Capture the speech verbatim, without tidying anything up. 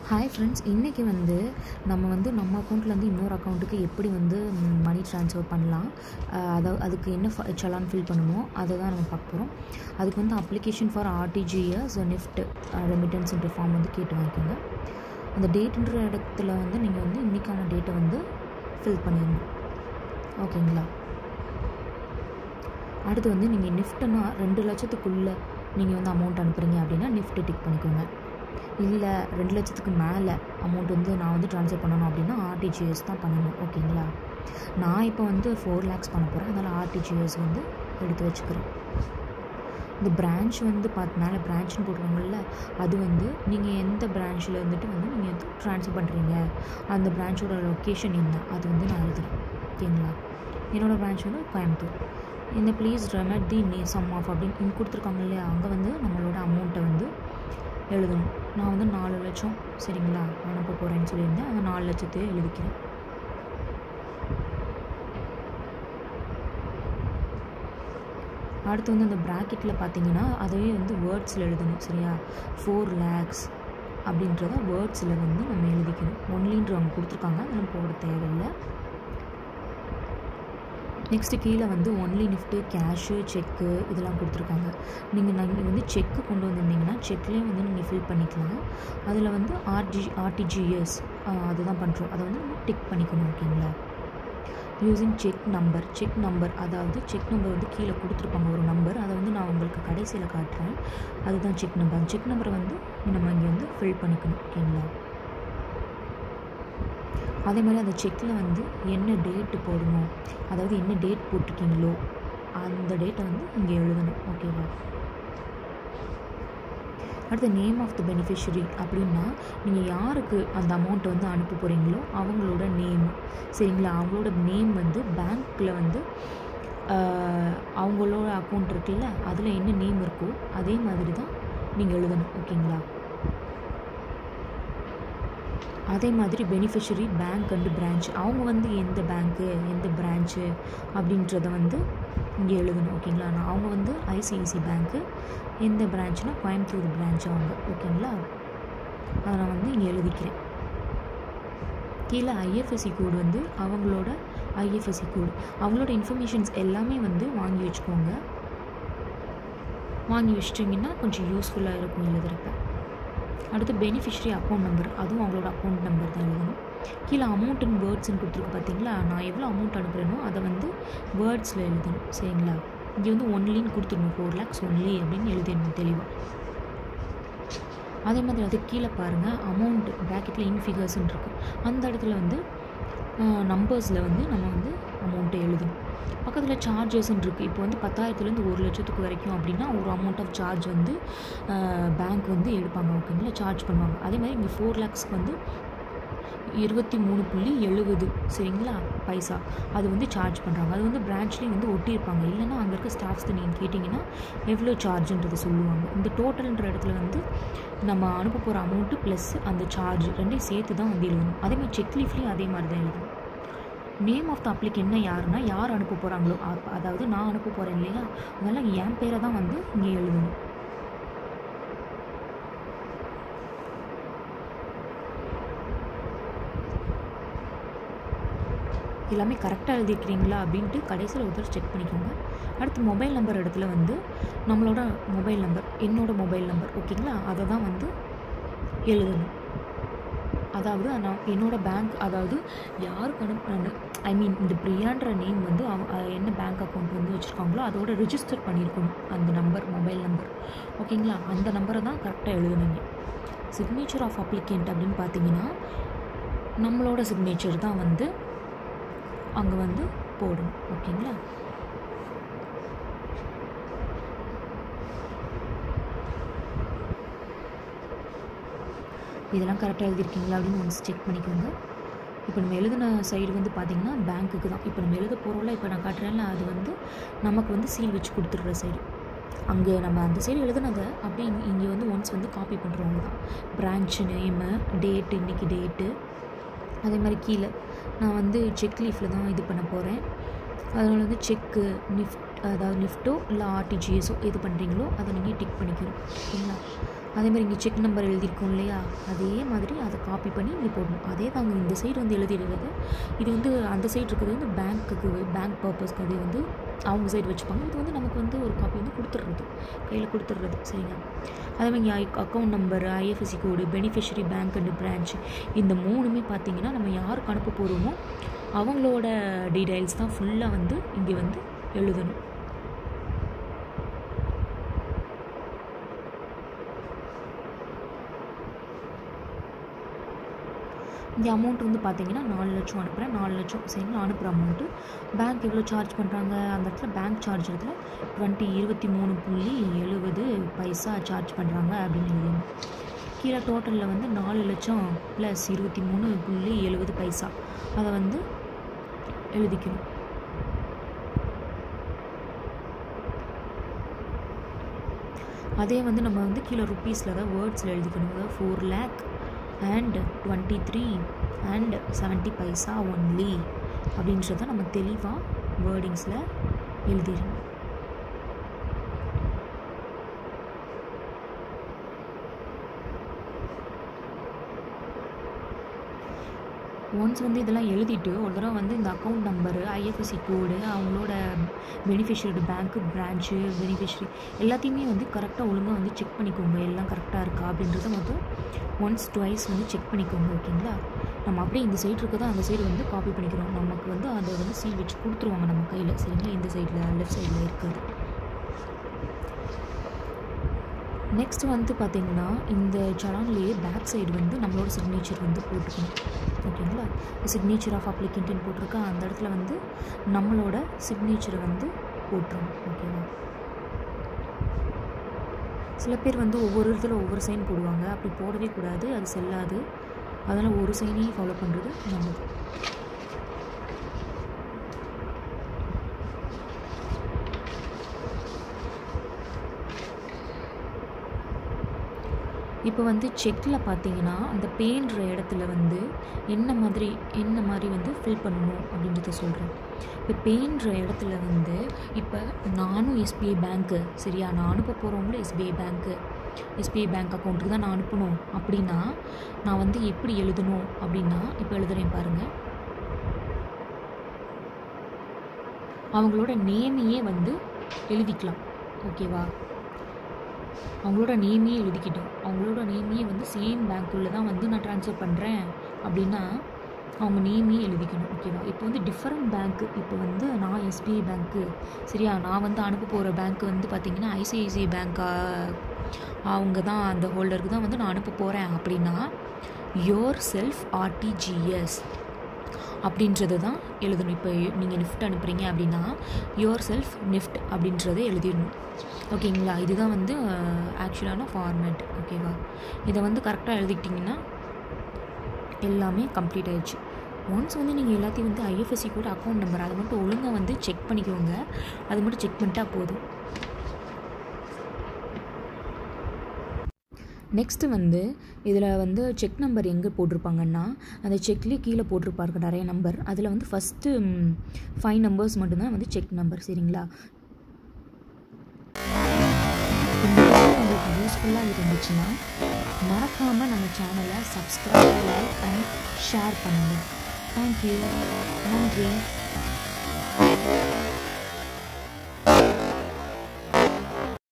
Hi friends, இன்றைக்கி வந்து நம்ம வந்து நம்ம அக்கௌண்ட்லேருந்து இன்னொரு அக்கௌண்ட்டுக்கு எப்படி வந்து மணி ட்ரான்ஸ்ஃபர் பண்ணலாம், அதாவது அதுக்கு என்ன சலான் ஃபில் பண்ணுமோ அதை தான் நம்ம பார்க்க போகிறோம். அதுக்கு வந்து அப்ளிகேஷன் ஃபார் ஆர்டிஜிஎஸ் நிஃப்ட் ரெமிட்டன்ஸ்ன்ற ஃபார்ம் வந்து கேட்டு வாங்கிக்கோங்க. அந்த டேட்டுன்ற இடத்துல வந்து நீங்கள் வந்து இன்றைக்கான டேட்டை வந்து ஃபில் பண்ணிடணும். ஓகேங்களா? அடுத்து வந்து நீங்கள் நிஃப்ட்னா ரெண்டு லட்சத்துக்குள்ளே நீங்கள் வந்து அமௌண்ட் அனுப்புகிறீங்க அப்படின்னா நிஃப்ட் டிக் பண்ணிக்கோங்க. இல்லை ரெண்டு லட்சத்துக்கு மேலே அமௌண்ட் வந்து நான் வந்து ட்ரான்ஸ்ஃபர் பண்ணணும் அப்படின்னா ஆர்டிஜிஎஸ் தான் பண்ணணும். ஓகேங்களா? நான் இப்போ வந்து ஃபோர் லேக்ஸ் பண்ண போகிறேன், அதனால் ஆர்டிஜிஎஸ் வந்து எடுத்து வச்சுக்கிறேன். இந்த பிரான்ச் வந்து பார்த்து மேலே பிரான்ச்னு போடுறாங்கல்ல, அது வந்து நீங்கள் எந்த பிரான்ச்சில் இருந்துட்டு வந்து நீங்கள் வந்து ட்ரான்ஸ்ஃபர் பண்ணுறீங்க, அந்த பிரான்ச்சோட லொக்கேஷன் என்ன அது வந்து நான் எழுதுறேன். ஓகேங்களா? என்னோடய பிரான்ச் வந்து கோயம்புத்தூர். இந்த ப்ளீஸ் ரெமெட் தி நே சம் ஆஃப் அப்படின்னு இங்கே கொடுத்துருக்காங்க இல்லையா, அங்கே வந்து நம்மளோட அமௌண்ட்டை வந்து எழுதணும். நான் வந்து நாலு லட்சம் சரிங்களா அனுப்ப போகிறேன்னு சொல்லியிருந்தேன், அந்த நாலு லட்சத்தையே எழுதிக்கிறேன். அடுத்து வந்து அந்த ப்ராக்கெட்டில் பார்த்தீங்கன்னா அதையே வந்து வேர்ட்ஸில் எழுதணும். சரியா? ஃபோர் லேக்ஸ் அப்படின்றத வேர்ட்ஸில் வந்து நம்ம எழுதிக்கணும். ஒன்லின்ற அவங்க கொடுத்துருக்காங்க, அதெல்லாம் போட தேவையில்லை. நெக்ஸ்ட்டு கீழே வந்து ஒன்லி நிஃப்ட்டு, கேஷு, செக்கு இதெல்லாம் கொடுத்துருக்காங்க. நீங்கள் நீங்கள் வந்து செக்கு கொண்டு வந்திருந்தீங்கன்னா செக்லேயே வந்து நீங்கள் ஃபில் பண்ணிக்கலாம். அதில் வந்து ஆர்ஜி ஆர்டிஜிஎஸ் அதுதான் பண்ணுறோம், அதை வந்து நம்ம டிக் பண்ணிக்கணும். ஓகேங்களா? Using cheque number cheque number அதாவது செக் நம்பர் வந்து கீழே கொடுத்துருப்பாங்க ஒரு நம்பர், அதை வந்து நான் உங்களுக்கு கடைசியில் காட்டுறேன். அதுதான் செக் நம்பர். அந்த செக் நம்பரை வந்து நம்ம இங்கே வந்து ஃபில் பண்ணிக்கணும். ஓகேங்களா? அதே மாதிரி அந்த செக்கில் வந்து என்ன டேட்டு போடணும், அதாவது என்ன டேட் போட்டிருக்கீங்களோ அந்த டேட்டை வந்து இங்கே எழுதணும். ஓகேவா? அடுத்த நேம் ஆஃப் த பெனிஃபிஷரி அப்படின்னா நீங்கள் யாருக்கு அந்த அமௌண்ட்டை வந்து அனுப்ப போகிறீங்களோ அவங்களோட நேம். சரிங்களா? அவங்களோட நேம் வந்து பேங்க்கில் வந்து அவங்களோட அக்கௌண்ட் இருக்குல்ல, அதில் என்ன நேம் இருக்கோ அதே மாதிரி தான் நீங்கள் எழுதணும். ஓகேங்களா? அதே மாதிரி பெனிஃபிஷரி பேங்க் அண்டு பிரான்ச், அவங்க வந்து எந்த பேங்க்கு எந்த பிரான்ச்சு அப்படின்றத வந்து இங்கே எழுதணும். ஓகேங்களா? நான் அவங்க வந்து ஐசிஐசி பேங்க்கு, எந்த பிரான்ச்னால் கோயம்புத்தூர் பிரான்ச் அவங்க. ஓகேங்களா? அதை நான் வந்து இங்கே எழுதிக்கிறேன். கீழே ஐஎஃப்எஸ்சி கோடு வந்து அவங்களோட ஐஎஃப்எஸ்சி கோடு, அவங்களோட இன்ஃபர்மேஷன்ஸ் எல்லாமே வந்து வாங்கி வச்சுக்கோங்க. வாங்கி வச்சிட்டிங்கன்னா கொஞ்சம் யூஸ்ஃபுல்லாக இருக்கும் எழுதுகிறப்ப. அடுத்து பெனிஃபிஷரி அக்கௌண்ட் நம்பர், அதுவும் அவங்களோட அக்கௌண்ட் நம்பர் தான் எழுதணும். கீழே அமௌண்ட் இன் வேர்ட்ஸ்ன்னு கொடுத்துருக்கு பார்த்தீங்களா, நான் எவ்வளோ அமௌண்ட் அனுப்புகிறேனோ அதை வந்து வேர்ட்ஸில் எழுதணும். சரிங்களா? இங்கே வந்து ஒன்லின்னு கொடுத்துடணும், ஃபோர் லேக்ஸ் ஒன்லி அப்படின்னு எழுதிடணும் தெளிவாக. அதே மாதிரி அது கீழே பாருங்கள், அமௌண்ட் ப்ராக்கெட்டில் இன் ஃபிகர்ஸ்ன்னு இருக்குது, அந்த இடத்துல வந்து நம்பர்ஸில் வந்து நம்ம வந்து அமௌண்ட்டை எழுதணும். பக்கத்தில் சார்ஜஸ்ன்னு இருக்குது. இப்போ வந்து பத்தாயிரத்துலேருந்து ஒரு லட்சத்துக்கு வரைக்கும் அப்படின்னா ஒரு அமௌண்ட் ஆஃப் சார்ஜ் வந்து பேங்க் வந்து எடுப்பாங்க. ஓகேங்களா? சார்ஜ் பண்ணுவாங்க. அதே மாதிரி இங்கே ஃபோர் லேக்ஸ்க்கு வந்து இருபத்தி மூணு புள்ளி எழுபது சரிங்களா பைசா அது வந்து சார்ஜ் பண்ணுறாங்க. அது வந்து பிரான்ச்லேயும் வந்து ஒட்டியிருப்பாங்க. இல்லைன்னா அங்கே இருக்க ஸ்டாஃப்ஸ்க்கு நீங்கள் கேட்டிங்கன்னா எவ்வளோ சார்ஜுன்றதை சொல்லுவாங்க. இந்த டோட்டல்ன்ற இடத்துல வந்து நம்ம அனுப்ப போகிற அமௌண்ட்டு ப்ளஸ் அந்த சார்ஜ் ரெண்டையும் சேர்த்து தான் வந்து எழுதணும். அதேமாதிரி செக் லீஃப்லேயும் அதே மாதிரி தான் எழுதணும். நேம் ஆஃப் த அப்ளிகேன்னா யாருன்னா யார் அனுப்ப போகிறாங்களோ, அதாவது நான் அனுப்ப போகிறேன் இல்லையா, அதனால் என் பேரை தான் வந்து இங்கே எழுதணும். எல்லாமே கரெக்டாக எழுதிக்கிறீங்களா அப்படின்ட்டு கடைசியில் ஒருத்தர் செக் பண்ணிக்கோங்க. அடுத்து மொபைல் நம்பர் இடத்துல வந்து நம்மளோட மொபைல் நம்பர், என்னோடய மொபைல் நம்பர். ஓகேங்களா? அதை தான் வந்து எழுதணும். அதாவது நான் என்னோடய பேங்க், அதாவது யாருக்கு அனுப்புறாங்க, ஐ மீன் இந்த பிரியான்ற நேம் வந்து அவங்க என்ன பேங்க் அக்கௌண்ட் வந்து வச்சுருக்காங்களோ அதோட ரிஜிஸ்டர் பண்ணியிருக்கணும் அந்த நம்பர், மொபைல் நம்பர். ஓகேங்களா? அந்த நம்பரை தான் கரெக்டாக எழுதுனீங்க. சிக்னேச்சர் ஆஃப் அப்ளிகேண்ட் அப்படின்னு பார்த்தீங்கன்னா நம்மளோட சிக்னேச்சர் தான் வந்து அங்கே வந்து போடணும். ஓகேங்களா? இதெல்லாம் கரெக்டாக எழுதியிருக்கீங்களா அப்படின்னு ஒன்ஸ் செக் பண்ணிக்கோங்க. இப்போ நம்ம எழுதின சைடு வந்து பார்த்திங்கன்னா பேங்க்குக்கு தான். இப்போ நம்ம எழுத போகிறோம்ல, இப்போ நான் காட்டுறேன்ல, அது வந்து நமக்கு வந்து சீல் வச்சு கொடுத்துடுற சைடு. அங்கே நம்ம அந்த சைடு எழுதுனதை அப்படியே இங்கே இங்கே வந்து ஒன்ஸ் வந்து காப்பி பண்ணுறவங்க தான். பிரான்ச் நேமு, டேட்டு, இன்றைக்கி டேட்டு, அதே மாதிரி கீழே நான் வந்து செக் லீஃபில் தான் இது பண்ண போகிறேன். அதனால் வந்து செக்கு நிஃப்ட், அதாவது நிஃப்ட்டோ இல்லை ஆர்டிஜிஎஸோ எது பண்ணுறீங்களோ அதை நீங்கள் டிக் பண்ணிக்கணும். ஓகேங்களா? அதே மாதிரி இங்கே செக் நம்பர் எழுதியிருக்கோம் இல்லையா, அதே மாதிரி அதை காப்பி பண்ணி இங்கே போடணும். அதே தாங்க இந்த சைடு வந்து எழுதிடுறது. இது வந்து அந்த சைடு இருக்கிறது வந்து பேங்க்குக்கு பேங்க் பர்பஸ்க்கு அது வந்து அவங்க சைடு வச்சுப்பாங்க. இது வந்து நமக்கு வந்து ஒரு காப்பி வந்து கொடுத்துட்றது, கையில் கொடுத்துட்றது. சரிங்க. அதே மாதிரி ஐ account number, IFSC code, beneficiary bank and branch, இந்த மூணுமே பார்த்திங்கன்னா நம்ம யாருக்கு அனுப்ப போகிறோமோ அவங்களோட டீட்டெயில்ஸ் தான் ஃபுல்லாக வந்து இங்கே வந்து எழுதணும். இந்த அமௌண்ட் வந்து பார்த்திங்கன்னா நாலு லட்சம் அனுப்புகிறேன், நாலு லட்சம் சரிங்களா அனுப்புகிற அமௌண்ட்டு. பேங்க் எவ்வளோ சார்ஜ் பண்ணுறாங்க அந்த இடத்துல, பேங்க் சார்ஜ் இடத்துல டுவெண்ட்டி இருபத்தி மூணு புள்ளி எழுபது பைசா சார்ஜ் பண்ணுறாங்க அப்படின்னு எழுதணும். கீழே டோட்டலில் வந்து நாலு லட்சம் ப்ளஸ் இருபத்தி மூணு புள்ளி எழுபது பைசா அதை வந்து எழுதிக்கணும். அதே வந்து நம்ம வந்து கீழே ருப்பீஸில் அதாவது வேர்ட்ஸில் எழுதிக்கணும். அதாவது four lakh and twenty three and seventy paisa only அப்படின்றத நம்ம தெளிவாக வேர்டிங்ஸில் எழுதிடணும். ஒன்ஸ் வந்து இதெல்லாம் எழுதிட்டு ஒரு தடவை வந்து இந்த அக்கௌண்ட் நம்பரு, ஐஎஃப்எஸ்சி கோடு, அவங்களோட பெனிஃபிஷரி பேங்க்கு, பிரான்ச்சு, பெனிஃபிஷரி எல்லாத்தையுமே வந்து கரெக்டாக ஒழுங்காக வந்து செக் பண்ணிக்கோங்க. எல்லாம் கரெக்டாக இருக்கா அப்படின்றத மொத்தம் ஒன்ஸ் டுவைஸ் வந்து செக் பண்ணிக்கோங்க. ஓகேங்களா. நம்ம அப்படியே இந்த சைடு இருக்கதோ அந்த சைடு வந்து காப்பி பண்ணிக்கிறோம். நமக்கு வந்து அதை வந்து சீல் வச்சு கொடுத்துருவாங்க நம்ம கையில். சரிங்களா. இந்த சைடில் லெஃப்ட் சைடில் இருக்குது. நெக்ஸ்ட் வந்து பார்த்திங்கன்னா இந்த சலான்லேயே பேக் சைடு வந்து நம்மளோட சிக்னேச்சர் வந்து போட்டுக்கணும். ஓகேங்களா. சிக்னேச்சர் ஆஃப் அப்ளிகண்ட்னு போட்டிருக்கா, அந்த இடத்துல வந்து நம்மளோட சிக்னேச்சரை வந்து போட்டுரும். ஓகேவா. சில பேர் வந்து ஒவ்வொரு இடத்துல ஒவ்வொரு சைன் போடுவாங்க. அப்படி போடவே கூடாது, அது செல்லாது. அதனால் ஒரு சைனையும் ஃபாலோ பண்ணுறது நல்லது. இப்போ வந்து செக்கில் பார்த்தீங்கன்னா அந்த பேன்ற இடத்துல வந்து என்ன மாதிரி என்ன மாதிரி வந்து ஃபில் பண்ணணும் அப்படின்றத சொல்கிறேன். இப்போ பேன்ற இடத்துல வந்து இப்போ நானும் எஸ்பிஐ பேங்க்கு சரியா, நான் அனுப்ப போகிறவங்களும் எஸ்பிஐ பேங்க்கு எஸ்பிஐ பேங்க் அக்கௌண்ட்டுக்கு தான் நான் அனுப்பணும் அப்படின்னா நான் வந்து எப்படி எழுதணும் அப்படின்னா இப்போ எழுதுகிறேன் பாருங்கள். அவங்களோட நேமையே வந்து எழுதிக்கலாம். ஓகேவா. அவங்களோட நேமையே எழுதிக்கிட்டோம். அவங்களோட நேமையே வந்து சேம் பேங்க்குள்ளே தான் வந்து நான் ட்ரான்ஸ்ஃபர் பண்ணுறேன் அப்படின்னா அவங்க நேமையே எழுதிக்கணும். ஓகேவா. இப்போ வந்து டிஃப்ரெண்ட் பேங்க்கு, இப்போ வந்து நான் எஸ்பிஐ பேங்க்கு சரியா, நான் வந்து அனுப்ப போகிற பேங்க்கு வந்து பார்த்திங்கன்னா ஐசிஐசிஐ பேங்க்கா, அவங்க தான் அந்த ஹோல்டருக்கு தான் வந்து நான் அனுப்ப போகிறேன் அப்படின்னா யோர் செல்ஃப் ஆர்டிஜிஎஸ் அப்படின்றது தான் எழுதணும். இப்போ நீங்கள் நிஃப்ட் அனுப்புகிறீங்க அப்படின்னா யோர் செல்ஃப் நிஃப்ட் அப்படின்றத எழுதிடணும். ஓகேங்களா. இதுதான் வந்து ஆக்சுவலான ஃபார்மேட். ஓகேவா. இதை வந்து கரெக்டாக எழுதிக்கிட்டிங்கன்னா எல்லாமே கம்ப்ளீட் ஆயிடுச்சு. ஒன்ஸ் வந்து நீங்கள் எல்லாத்தையும் வந்து ஐஎஃப்எஸ்சி கூட அக்கௌண்ட் நம்பர் அதை மட்டும் ஒழுங்காக வந்து செக் பண்ணிக்கோங்க. அது மட்டும் செக் பண்ணிட்டா போதும். நெக்ஸ்ட்டு வந்து இதில் வந்து செக் நம்பர் எங்கே போட்டிருப்பாங்கன்னா அந்த செக்லேயே கீழே போட்டிருப்பாருங்க நிறைய நம்பர். அதில் வந்து ஃபஸ்ட்டு ஃபைவ் நம்பர்ஸ் மட்டும்தான் வந்து செக் நம்பர். சரிங்களா. உங்களுக்கு யூஸ்ஃபுல்லாக இருந்துச்சுன்னா மறக்காமல் நம்ம சேனலை சப்ஸ்கிரைப், லைக் அண்ட் ஷேர் பண்ணுங்கள். தேங்க்யூ. நன்றி.